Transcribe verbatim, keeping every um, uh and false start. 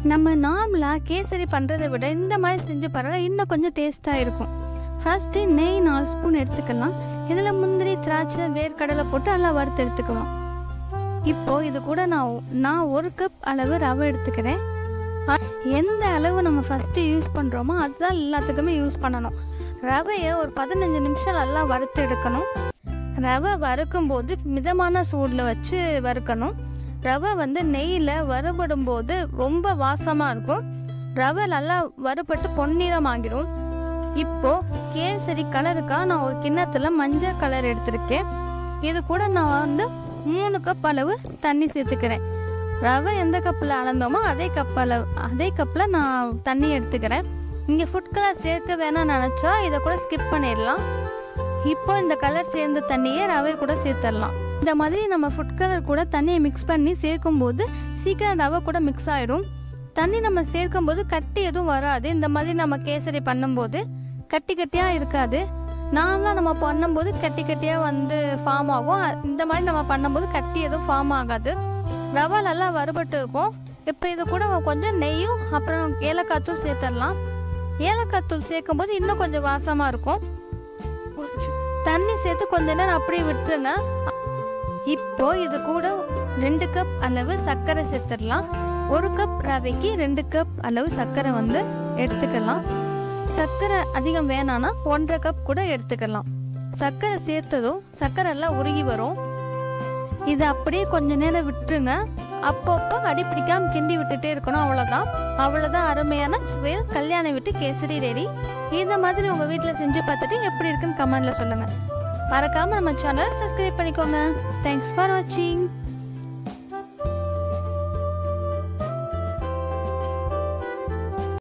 நம்ம நார்மலாக கேசரி பண்ணுறதை விட இந்த மாதிரி செஞ்சு பாருங்கள், இன்னும் கொஞ்சம் டேஸ்ட்டாக இருக்கும். ஃபஸ்ட்டு நெய் நாலு ஸ்பூன் எடுத்துக்கலாம். இதில் முந்திரி, திராட்சை, வேர்க்கடலை போட்டு நல்லா வறுத்து எடுத்துக்கலாம். இப்போது இது கூட நான் நான் ஒரு கப் அளவு ரவை எடுத்துக்கிறேன். எந்த அளவு நம்ம ஃபஸ்ட்டு யூஸ் பண்ணுறோமோ அதுதான் எல்லாத்துக்குமே யூஸ் பண்ணணும். ரவையை ஒரு பதினஞ்சு நிமிஷம் நல்லா வறுத்து எடுக்கணும். ரவை வறுக்கும்போது மிதமான சூடில் வச்சு வறுக்கணும். ரவை வந்து நெய்யில் வறுபடும் போது ரொம்ப வாசமாக இருக்கும். ரவை நல்லா வறுபட்டு பொன்னிறம் ஆகிடும். இப்போது கேசரி கலருக்காக நான் ஒரு கிண்ணத்தில் மஞ்சள் கலர் எடுத்திருக்கேன். இது கூட நான் வந்து மூணு கப் அளவு தண்ணி சேர்த்துக்கிறேன். ரவை எந்த கப்பில் அளந்தோமோ அதே கப் அளவு அதே கப்பில் நான் தண்ணி எடுத்துக்கிறேன். இங்கே ஃபுட் கலர் சேர்க்க வேணாம்னு நினச்சா இதை கூட ஸ்கிப் பண்ணிடலாம். இப்போ இந்த கலர் சேர்ந்த தண்ணியை ரவை கூட சேர்த்துடலாம். இந்த மாதிரி நம்ம ஃபுட் கலர் கூட தண்ணியை மிக்ஸ் பண்ணி சேர்க்கும்போது சீக்கிரம் ரவை கூட மிக்ஸ் ஆகிடும். தண்ணி நம்ம சேர்க்கும்போது கட்டி எதுவும் வராது. இந்த மாதிரி நம்ம கேசரி பண்ணும்போது கட்டி கட்டியாக இருக்காது. நார்மலாக நம்ம பண்ணும்போது கட்டி கட்டியாக வந்து ஃபார்ம் ஆகும். இந்த மாதிரி நம்ம பண்ணும்போது கட்டி எதுவும் ஃபார்ம் ஆகாது. ரவை நல்லா வறுபட்டு இருக்கும். இப்போ இது கூட கொஞ்சம் நெய்யும் அப்புறம் ஏலக்காய் தூள் சேர்த்துடலாம். ஏலக்காய் தூள் சேர்க்கும் போது இன்னும் கொஞ்சம் வாசமாக இருக்கும். தண்ணி சேர்த்து கொஞ்ச நேரம் அப்படியே விட்டுருங்க. இப்போ இது கூட ரெண்டு கப் அளவு சர்க்கரை சேர்த்துடலாம். ஒரு கப் ரவைக்கு ரெண்டு கப் அளவு சர்க்கரை வந்து எடுத்துக்கலாம். சர்க்கரை அதிகம் வேணான்னா ஒன்றரை கப் கூட எடுத்துக்கலாம். சர்க்கரை சேர்த்ததும் சர்க்கரை எல்லாம் உருகி வரும். இதை அப்படியே கொஞ்ச நேரம் விட்டுருங்க. அப்பப்போ அடி பிடிக்காம கிண்டி விட்டுட்டே இருக்கணும். அவ்வளோதான் அவ்வளோதான் அருமையான சுவையில் கல்யாண வீட்டு கேசரி ரெடி. இந்த மாதிரி உங்கள் வீட்டில் செஞ்சு பார்த்துட்டு எப்படி இருக்குன்னு கமெண்டில் சொல்லுங்கள். மறக்காமல் நம்ம சேனலை சப்ஸ்கிரைப் பண்ணிக்கோங்க. தேங்க்ஸ் ஃபார் வாட்சிங்.